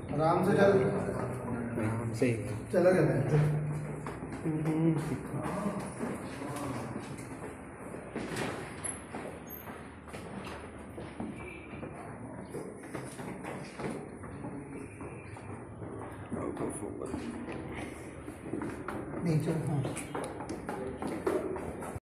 आराम से चल, आराम से चला जाता है। नीचे हाँ